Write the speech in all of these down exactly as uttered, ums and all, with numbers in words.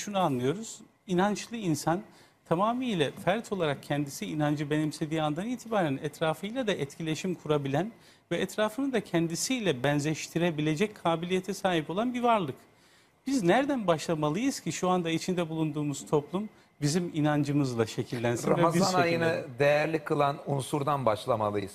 şunu anlıyoruz. İnançlı insan tamamıyla fert olarak kendisi inancı benimsediği andan itibaren etrafıyla da etkileşim kurabilen ve etrafını da kendisiyle benzeştirebilecek kabiliyete sahip olan bir varlık. Biz nereden başlamalıyız ki şu anda içinde bulunduğumuz toplum bizim inancımızla şekillensin ve biz Ramazan ayını şekillenelim? değerli kılan unsurdan başlamalıyız.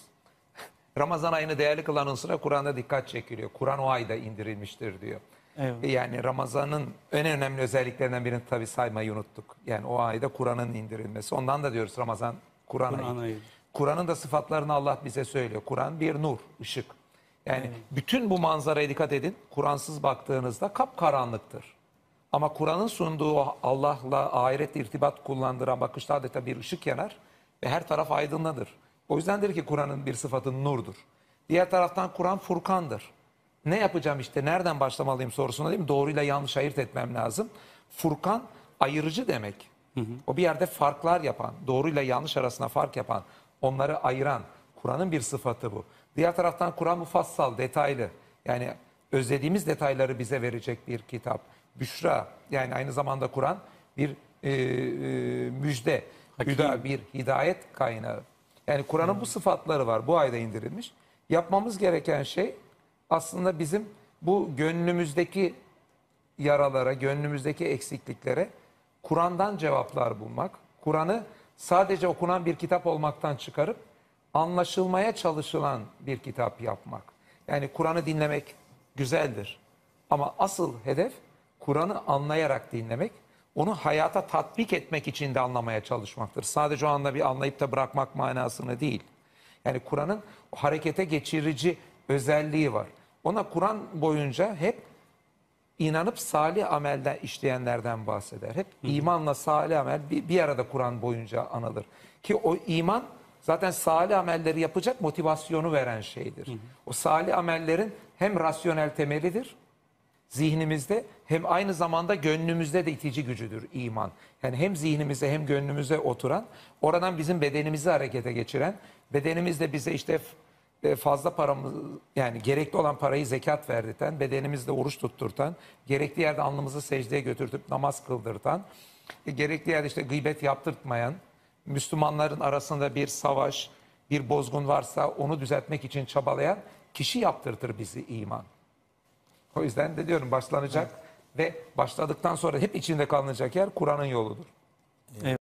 Ramazan ayını değerli kılan unsura Kur'an'da dikkat çekiliyor. Kur'an o ayda indirilmiştir diyor. Evet. Yani Ramazan'ın en önemli özelliklerinden birini tabii saymayı unuttuk. Yani o ayda Kur'an'ın indirilmesi. Ondan da diyoruz Ramazan Kur'an Kur'an ayı. ayı. Kur'an'ın da sıfatlarını Allah bize söylüyor. Kur'an bir nur, ışık. Yani bütün bu manzaraya dikkat edin. Kur'ansız baktığınızda kapkaranlıktır. Ama Kur'an'ın sunduğu Allah'la ahiret irtibat kullandıran bakışta adeta bir ışık yanar ve her taraf aydınlanır. O yüzdendir ki Kur'an'ın bir sıfatı nurdur. Diğer taraftan Kur'an Furkan'dır. Ne yapacağım işte, nereden başlamalıyım sorusuna değil mi? Doğruyla yanlış ayırt etmem lazım. Furkan ayırıcı demek. Hı hı. O bir yerde farklar yapan, doğruyla yanlış arasında fark yapan, onları ayıran Kur'an'ın bir sıfatı bu. Diğer taraftan Kur'an mufassal, detaylı. Yani özlediğimiz detayları bize verecek bir kitap. Büşra, yani aynı zamanda Kur'an bir e, e, müjde, hüda, bir hidayet kaynağı. Yani Kur'an'ın hmm. bu sıfatları var. Bu ayda indirilmiş. Yapmamız gereken şey aslında bizim bu gönlümüzdeki yaralara, gönlümüzdeki eksikliklere Kur'an'dan cevaplar bulmak. Kur'an'ı sadece okunan bir kitap olmaktan çıkarıp anlaşılmaya çalışılan bir kitap yapmak. Yani Kur'an'ı dinlemek güzeldir. Ama asıl hedef Kur'an'ı anlayarak dinlemek, onu hayata tatbik etmek için de anlamaya çalışmaktır. Sadece o anda bir anlayıp da bırakmak manasını değil. Yani Kur'an'ın harekete geçirici özelliği var. Ona Kur'an boyunca hep inanıp salih amelden işleyenlerden bahseder. Hep hı hı. imanla salih amel bir, bir arada Kur'an boyunca anılır. Ki o iman zaten salih amelleri yapacak motivasyonu veren şeydir. Hı hı. O salih amellerin hem rasyonel temelidir zihnimizde, hem aynı zamanda gönlümüzde de itici gücüdür iman. Yani hem zihnimize hem gönlümüze oturan, oradan bizim bedenimizi harekete geçiren, bedenimizde bize işte fazla paramız, yani gerekli olan parayı zekat verdirten, bedenimizde oruç tutturtan, gerekli yerde alnımızı secdeye götürtüp namaz kıldırtan, gerekli yerde işte gıybet yaptırtmayan, Müslümanların arasında bir savaş, bir bozgun varsa onu düzeltmek için çabalayan kişi yaptırtır bizi iman. O yüzden de diyorum başlanacak evet. ve başladıktan sonra hep içinde kalınacak yer Kur'an'ın yoludur. Evet.